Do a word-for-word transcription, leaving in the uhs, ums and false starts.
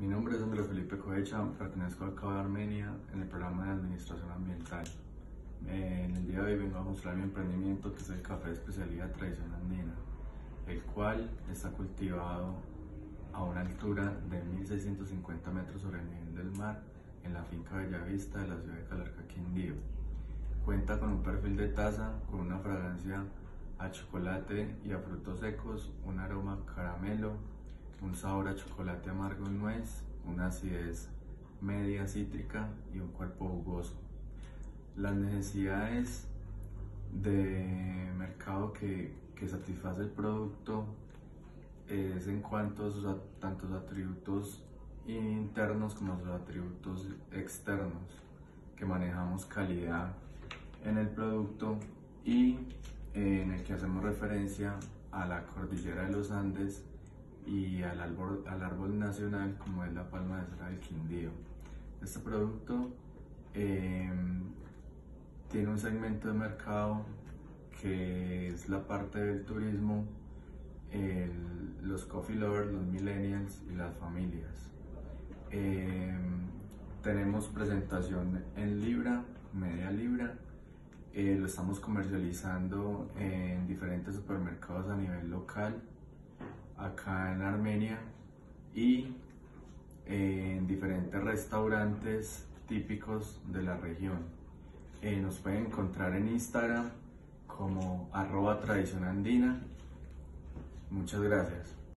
Mi nombre es Andrés Felipe Cohecha, pertenezco al C A B Armenia en el programa de Administración Ambiental. Eh, en el día de hoy vengo a mostrar mi emprendimiento, que es el café de especialidad Tradición Andina, el cual está cultivado a una altura de mil seiscientos cincuenta metros sobre el nivel del mar en la finca Bellavista de la ciudad de Calarcá, Quindío. Cuenta con un perfil de taza con una fragancia a chocolate y a frutos secos, un aroma caramelo, un sabor a chocolate amargo y nuez, una acidez media cítrica y un cuerpo jugoso. Las necesidades de mercado que, que satisface el producto es en cuanto a sus tanto sus atributos internos como sus atributos externos, que manejamos calidad en el producto y en el que hacemos referencia a la cordillera de los Andes y al árbol, al árbol nacional como es la palma de cera del Quindío. Este producto eh, tiene un segmento de mercado que es la parte del turismo, el, los coffee lovers, los millennials y las familias. Eh, tenemos presentación en libra, media libra. Eh, lo estamos comercializando en diferentes supermercados a nivel local, acá en Armenia, y en diferentes restaurantes típicos de la región. Eh, nos pueden encontrar en Instagram como arroba tradición andina. Muchas gracias.